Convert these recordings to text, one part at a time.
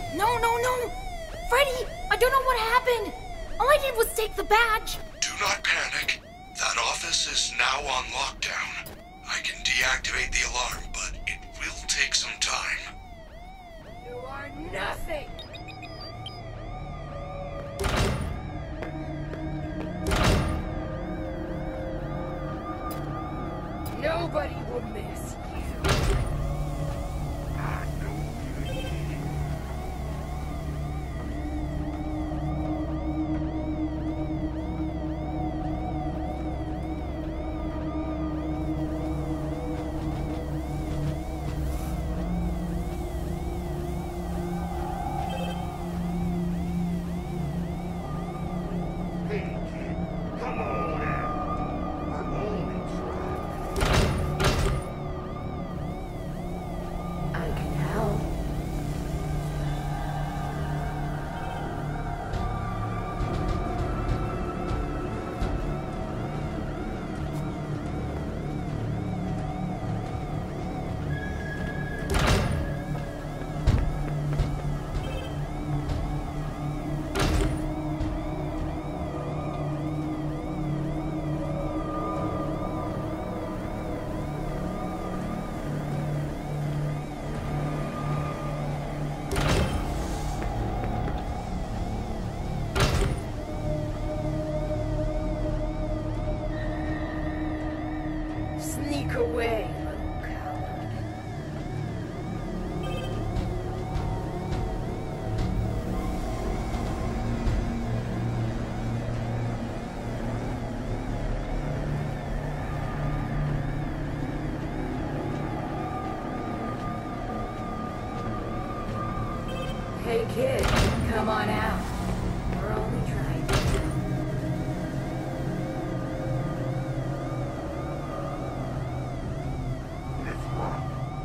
No! Freddy, I don't know what happened. All I did was take the badge. Do not panic. That office is now on lockdown. I can deactivate the alarm, but it will take some time. You are nothing. Nobody will miss you. I know you. Hey, kid, come on out. We're only trying. I can help. Sneak away, little coward. Hey kid, come on out. We're only trying to help. Let's rock.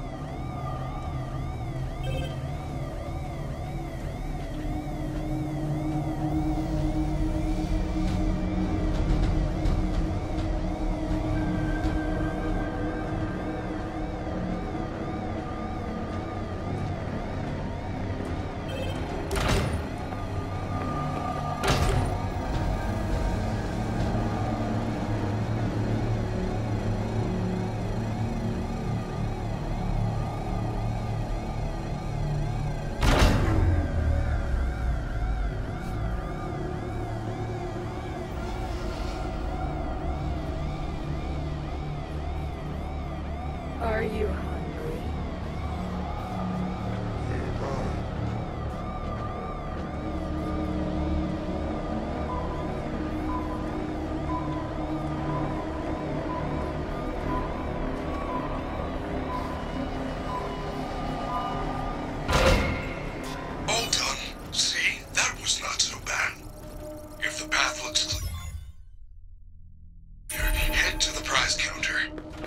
Are you hungry? All done. See? That was not so bad. If the path looks clear, head to the prize counter.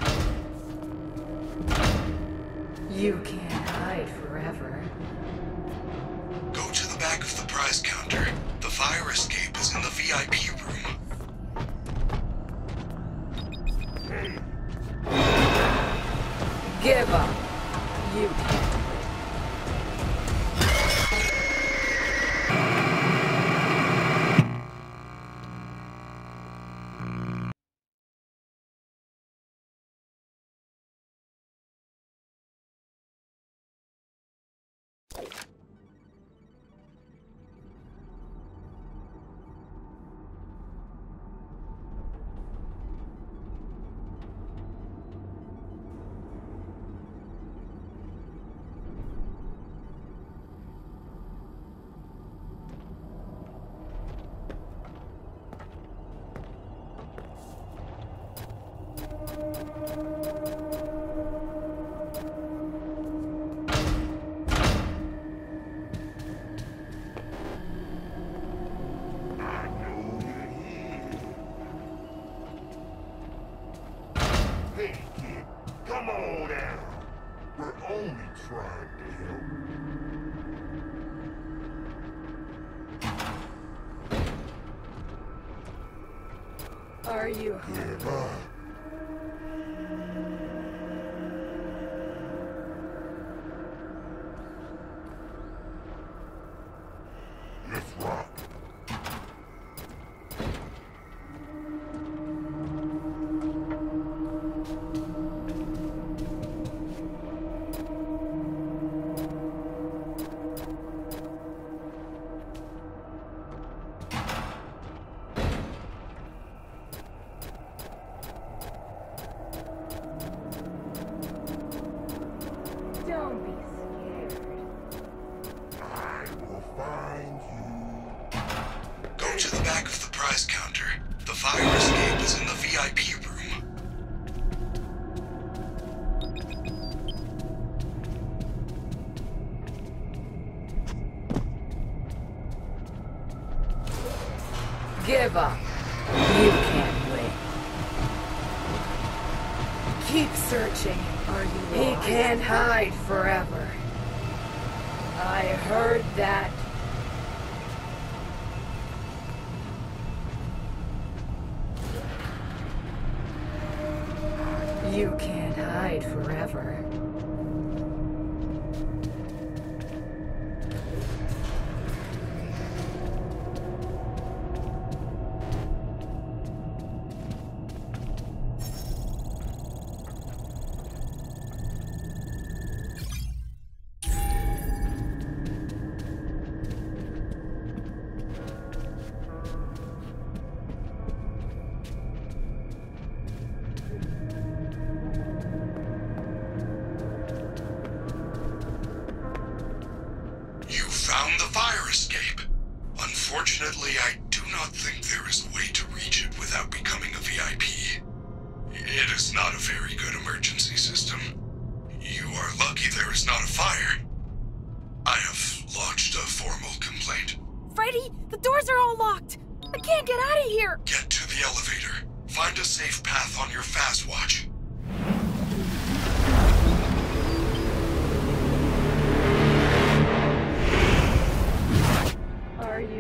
You can't hide forever. Go to the back of the prize counter. The fire escape is in the VIP room. Give up. You can't. Hey, kid, come on out. We're only trying to help. Are you hungry? Give up. Go to the back of the prize counter. The fire escape is in the VIP room. Give up. You can't win. Keep searching. He can't hide forever. I heard that. You can't hide forever. Found the fire escape. Unfortunately, I do not think there is a way to reach it without becoming a VIP. It is not a very good emergency system. You are lucky there is not a fire. I have lodged a formal complaint. Freddy, the doors are all locked. I can't get out of here. Get to the elevator. Find a safe path on your fast watch. Are you?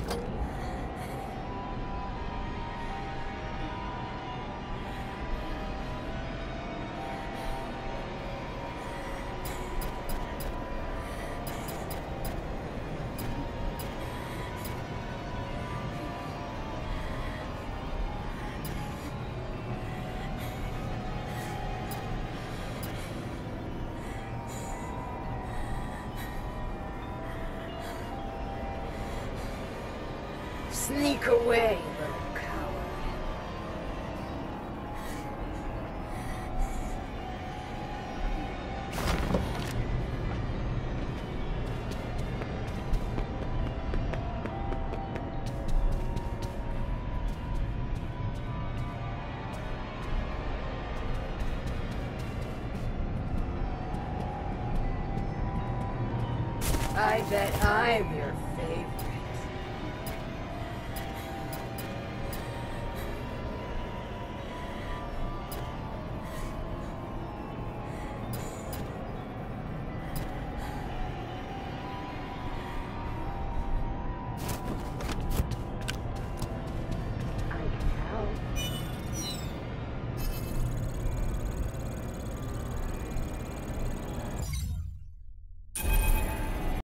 Sneak away, little coward. I bet I'm your favorite.